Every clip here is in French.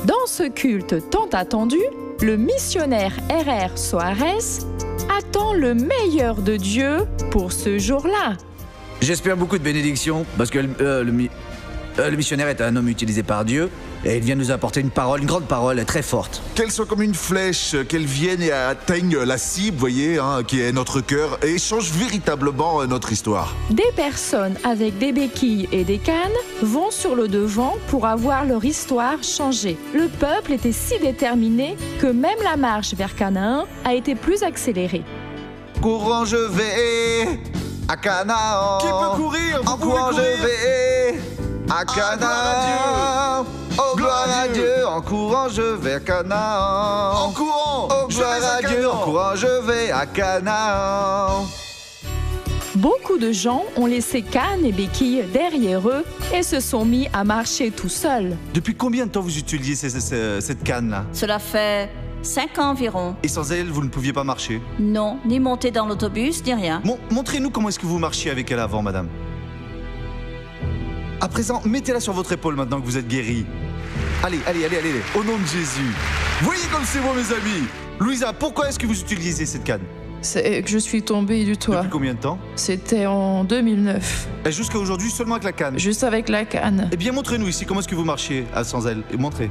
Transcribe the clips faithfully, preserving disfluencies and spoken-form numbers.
Dans ce culte tant attendu, le missionnaire R R Soares attend le meilleur de Dieu pour ce jour-là. J'espère beaucoup de bénédictions, parce que euh, le, mi euh, le missionnaire est un homme utilisé par Dieu, et il vient nous apporter une parole, une grande parole, très forte. Qu'elle soit comme une flèche, qu'elle vienne et atteigne la cible, vous voyez, hein, qui est notre cœur, et change véritablement notre histoire. Des personnes avec des béquilles et des cannes vont sur le devant pour avoir leur histoire changée. Le peuple était si déterminé que même la marche vers Canaan a été plus accélérée. Courant je vais à Canaan. Qui peut courir? Vous En courant pouvez je courir. vais à Canaan. Oh gloire à Dieu, en courant je vais à Canaan. En courant, Oh je gloire vais à à Dieu, Canaan. en courant je vais à Canaan. Beaucoup de gens ont laissé cannes et béquilles derrière eux et se sont mis à marcher tout seuls. Depuis combien de temps vous utilisez ce- ce- cette canne-là? Cela fait cinq ans environ. Et sans elle, vous ne pouviez pas marcher? Non, ni monter dans l'autobus, ni rien. Mon- Montrez-nous comment est-ce que vous marchiez avec elle avant, madame. À présent, mettez-la sur votre épaule maintenant que vous êtes guéri. Allez, allez, allez, allez, allez. Au nom de Jésus. Voyez comme c'est beau, mes amis. Louisa, pourquoi est-ce que vous utilisez cette canne? C'est que je suis tombée du toit. Depuis combien de temps? C'était en deux mille neuf, Et jusqu'à aujourd'hui, seulement avec la canne. juste avec la canne. Eh bien, montrez-nous ici comment est-ce que vous marchiez ah, sans elle. Et montrez.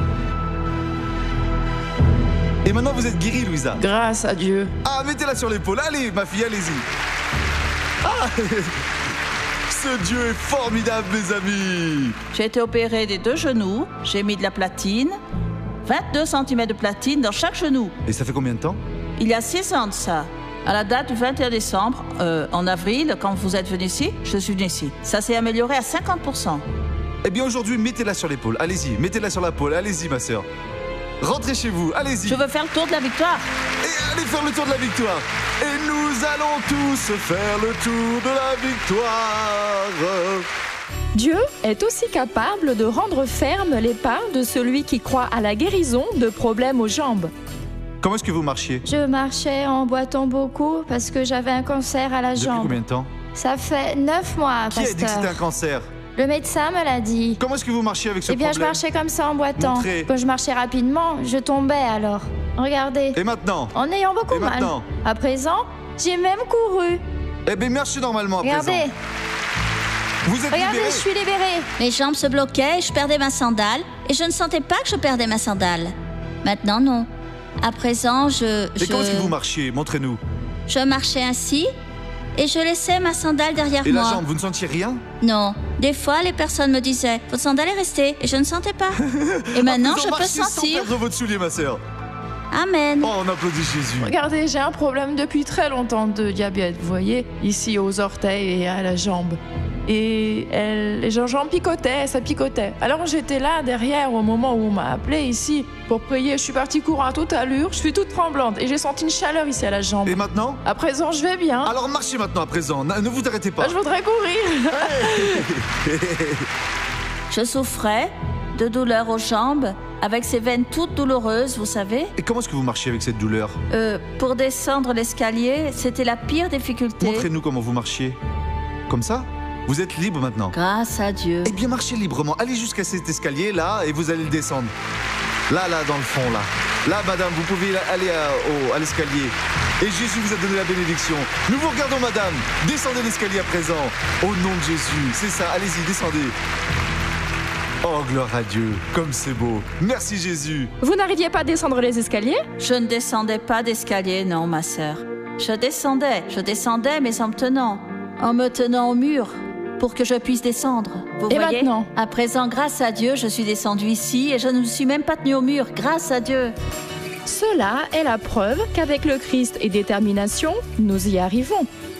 Et maintenant, vous êtes guérie, Louisa. Grâce à Dieu. Ah, mettez-la sur l'épaule. Allez, ma fille, allez-y. Ah Ce Dieu est formidable, mes amis. J'ai été opérée des deux genoux, j'ai mis de la platine, vingt-deux centimètres de platine dans chaque genou. Et ça fait combien de temps? Il y a six ans de ça. À la date du vingt et un décembre, euh, en avril, quand vous êtes venu ici, je suis venue ici. Ça s'est amélioré à cinquante pour cent. Eh bien, aujourd'hui, mettez-la sur l'épaule. Allez-y, mettez-la sur l'épaule. Allez-y, ma sœur. Rentrez chez vous, allez-y. Je veux faire le tour de la victoire. Et allez faire le tour de la victoire. Et nous allons tous faire le tour de la victoire. Dieu est aussi capable de rendre fermes les pas de celui qui croit à la guérison de problèmes aux jambes. Comment est-ce que vous marchiez? Je marchais en boitant beaucoup parce que j'avais un cancer à la Depuis jambe. combien de temps? Ça fait neuf mois, Qui a dit que pasteur. c'était un cancer? Le médecin me l'a dit. Comment est-ce que vous marchiez avec ce Eh bien, problème? je marchais comme ça en boitant. Montrez. Quand je marchais rapidement, je tombais alors. Regardez. Et maintenant? En ayant beaucoup Et mal. maintenant? À présent, j'ai même couru. Eh bien, marchez normalement à Regardez. présent. Vous êtes Regardez, libéré. je suis libérée. Mes jambes se bloquaient et je perdais ma sandale. Et je ne sentais pas que je perdais ma sandale. Maintenant, non. À présent, je... Et je... comment est-ce que vous marchiez? Montrez-nous. Je marchais ainsi et je laissais ma sandale derrière Et moi. la jambe, vous ne sentiez rien? Non. Des fois, les personnes me disaient « Votre sandale est restée » et je ne sentais pas. Et maintenant, Vous en je peux marchiez sans sentir. perdre votre soulier, ma sœur. Amen. Oh, on applaudit Jésus. Regardez, j'ai un problème depuis très longtemps de diabète, vous voyez, ici aux orteils et à la jambe. Et elle, les jambes picotaient, ça picotait. Alors j'étais là derrière au moment où on m'a appelé ici pour prier. Je suis partie courant à toute allure, je suis toute tremblante et j'ai senti une chaleur ici à la jambe. Et maintenant? À présent, je vais bien. Alors marchez maintenant à présent. Ne ne vous arrêtez pas. Ah, je voudrais courir. Je souffrais de douleurs aux jambes, avec ces veines toutes douloureuses, vous savez. Et comment est-ce que vous marchiez avec cette douleur? Euh, pour descendre l'escalier, c'était la pire difficulté. Montrez-nous comment vous marchiez. Comme ça? Vous êtes libre maintenant. Grâce à Dieu. Eh bien, marchez librement. Allez jusqu'à cet escalier là et vous allez le descendre. Là, là, dans le fond, là. Là, madame, vous pouvez aller à, au- à l'escalier. Et Jésus vous a donné la bénédiction. Nous vous regardons, madame. Descendez l'escalier à présent. Au nom de Jésus. C'est ça. Allez-y, descendez. Oh, gloire à Dieu. Comme c'est beau. Merci, Jésus. Vous n'arriviez pas à descendre les escaliers? Je ne descendais pas d'escalier, non, ma sœur. Je descendais, je descendais, mais en me tenant, en me tenant au mur, pour que je puisse descendre. Vous Et voyez? maintenant? À présent, grâce à Dieu, je suis descendue ici et je ne me suis même pas tenue au mur, grâce à Dieu. Cela est la preuve qu'avec le Christ et détermination, nous y arrivons.